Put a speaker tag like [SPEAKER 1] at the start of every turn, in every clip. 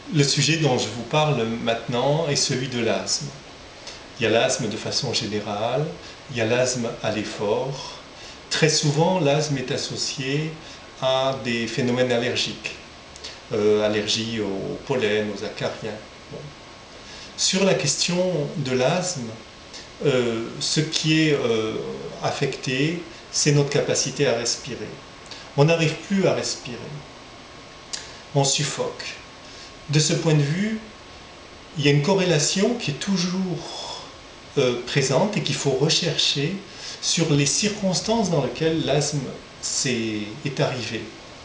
[SPEAKER 1] Le sujet dont je vous parle maintenant est celui de l'asthme. Il y a l'asthme de façon générale, il y a l'asthme à l'effort. Très souvent, l'asthme est associé à des phénomènes allergiques, allergie au pollen, aux acariens. Bon. Sur la question de l'asthme, ce qui est affecté, c'est notre capacité à respirer. On n'arrive plus à respirer, on suffoque. De ce point de vue, il y a une corrélation qui est toujours présente et qu'il faut rechercher sur les circonstances dans lesquelles l'asthme est arrivé.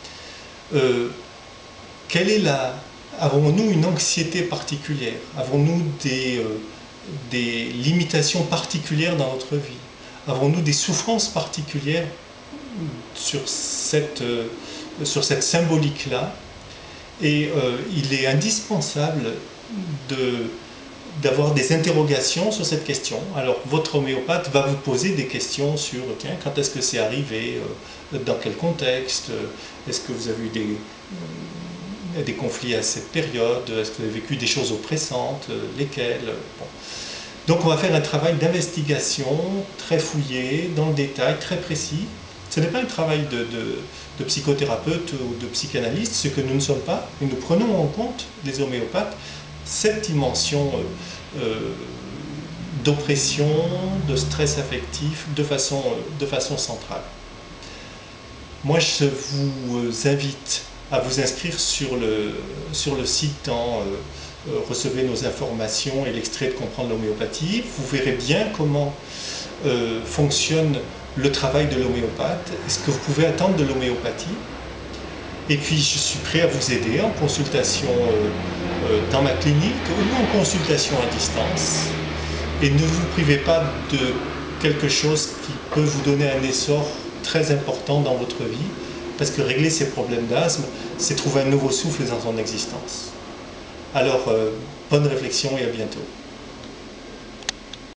[SPEAKER 1] Avons-nous une anxiété particulière? Avons-nous des limitations particulières dans notre vie? Avons-nous des souffrances particulières sur cette symbolique-là? Et il est indispensable d'avoir des interrogations sur cette question. Alors votre homéopathe va vous poser des questions sur tiens, quand est-ce que c'est arrivé, dans quel contexte, est-ce que vous avez eu des conflits à cette période, est-ce que vous avez vécu des choses oppressantes, lesquelles bon. Donc on va faire un travail d'investigation très fouillé, dans le détail, très précis. Ce n'est pas un travail de psychothérapeute ou de psychanalyste, ce que nous ne sommes pas, et nous prenons en compte, les homéopathes, cette dimension d'oppression, de stress affectif, de façon centrale. Moi, je vous invite à vous inscrire sur le site en recevez nos informations et l'extrait de Comprendre l'homéopathie. Vous verrez bien comment fonctionne le travail de l'homéopathe, ce que vous pouvez attendre de l'homéopathie. Et puis je suis prêt à vous aider en consultation dans ma clinique ou en consultation à distance. Et ne vous privez pas de quelque chose qui peut vous donner un essor très important dans votre vie, parce que régler ces problèmes d'asthme, c'est trouver un nouveau souffle dans son existence. Alors, bonne réflexion et à bientôt.